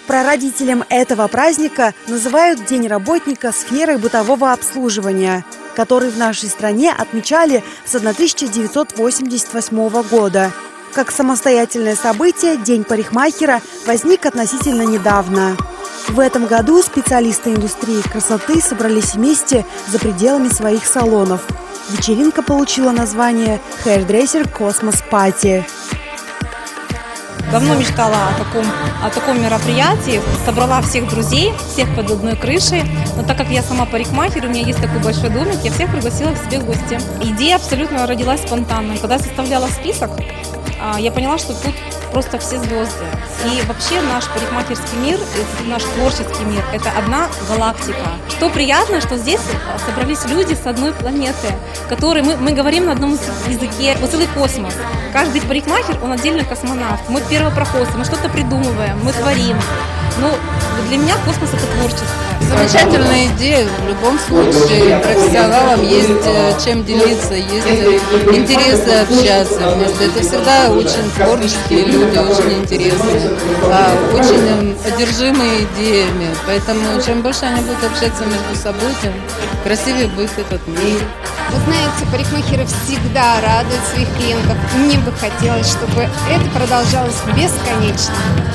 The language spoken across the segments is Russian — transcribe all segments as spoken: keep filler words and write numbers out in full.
Прародителем этого праздника называют День работника сферы бытового обслуживания, который в нашей стране отмечали с тысяча девятьсот восемьдесят восьмого года. Как самостоятельное событие, День парикмахера возник относительно недавно. В этом году специалисты индустрии красоты собрались вместе за пределами своих салонов. Вечеринка получила название Hairdresser Cosmos Party. Давно мечтала о таком, о таком мероприятии, собрала всех друзей, всех под одной крышей. Но так как я сама парикмахер, у меня есть такой большой домик, я всех пригласила к себе в гости. Идея абсолютно родилась спонтанно. Когда я составляла список, я поняла, что тут просто все звезды. И вообще наш парикмахерский мир, наш творческий мир – это одна галактика. Что приятно, что здесь собрались люди с одной планеты, которые мы, мы говорим на одном языке, вот целый космос. Каждый парикмахер, он отдельно космонавт. Мы первопроходцы, мы что-то придумываем, мы творим. Ну, для меня космос – это творчество. Замечательная идея. В любом случае профессионалам есть чем делиться, есть интересы общаться вместе. Это всегда очень творческие люди, очень интересные, очень одержимые идеями. Поэтому чем больше они будут общаться между собой, тем красивее будет этот мир. Вы знаете, парикмахеры всегда радуют своих клиентов. Мне бы хотелось, чтобы это продолжалось бесконечно.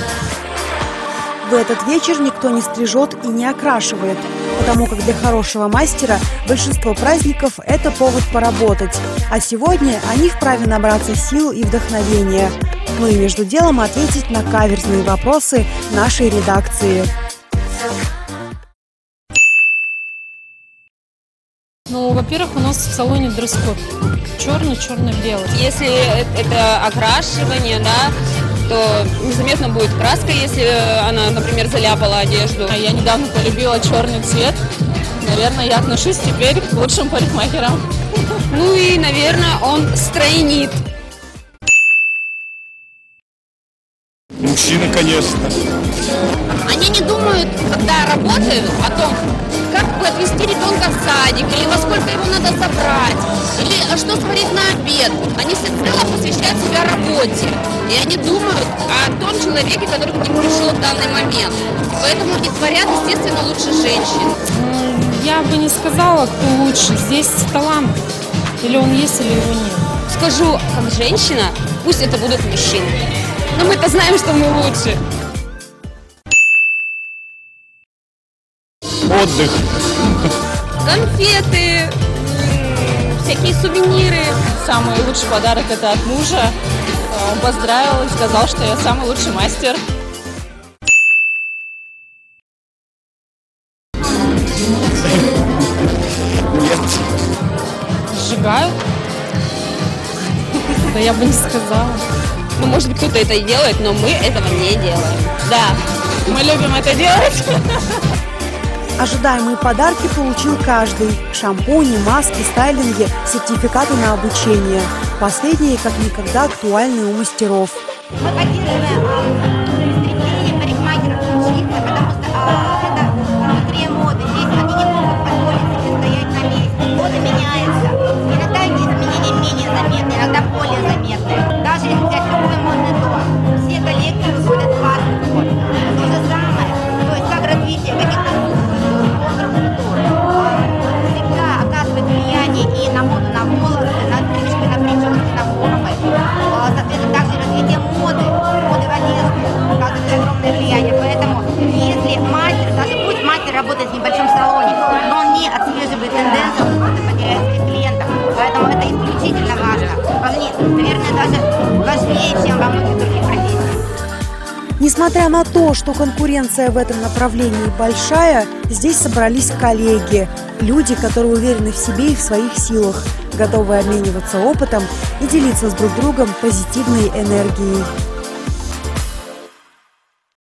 В этот вечер никто не стрижет и не окрашивает, потому как для хорошего мастера большинство праздников – это повод поработать. А сегодня они вправе набраться сил и вдохновения. Ну и между делом ответить на каверзные вопросы нашей редакции. Ну, во-первых, у нас в салоне дресс-код. Черный, черно-белый. Если это окрашивание, да, то незаметно будет краска, если она, например, заляпала одежду. Я недавно полюбила черный цвет. Наверное, я отношусь теперь к лучшим парикмахерам. Ну и, наверное, он стройнит. Мужчины, конечно. Они не думают, когда работают, о том, как бы отвезти ребенка в садик, или во сколько его надо забрать, или что сварить на обед. Они всецело посвящают себя работе. И они думают о том человеке, который к ним пришел в данный момент. Поэтому и творят, естественно, лучше женщин. Я бы не сказала, кто лучше. Здесь талант. Или он есть, или его нет. Скажу, как женщина, пусть это будут мужчины. Но мы-то знаем, что мы лучше. Отдых. Конфеты, всякие сувениры. Самый лучший подарок – это от мужа. Он поздравил и сказал, что я самый лучший мастер. Нет. Сжигают? Да я бы не сказала. Ну, может быть, кто-то это и делает, но мы этого не делаем. Да, мы любим это делать. Ожидаемые подарки получил каждый. Шампуни, маски, стайлинги, сертификаты на обучение. Последние как никогда актуальны у мастеров. Мы поддерживаем стремление парикмахеров учиться, потому что а, это индустрия моды. Здесь они не могут позволить себе стоять на месте. Мода меняется. Иногда эти изменения менее заметны, иногда более заметны. Даже если взять любой модный дом, все коллекции выходят в каждый год. То же самое. То есть как развитие каких-то контркультур всегда оказывает влияние и на моду, на волосы, на стрижки, на прически, на формы. Соответственно, также развитие моды, моды в одежде оказывает огромное влияние. Поэтому, если мастер, даже пусть мастер работает в небольшом салоне, но он не отслеживает тенденцию, он просто потеряет своих клиентов. Поэтому это исключительно важно. Важнее, наверное, даже важнее, чем во многих других профессиях. Несмотря на то, что конкуренция в этом направлении большая, здесь собрались коллеги, люди, которые уверены в себе и в своих силах, готовы обмениваться опытом и делиться с друг другом позитивной энергией.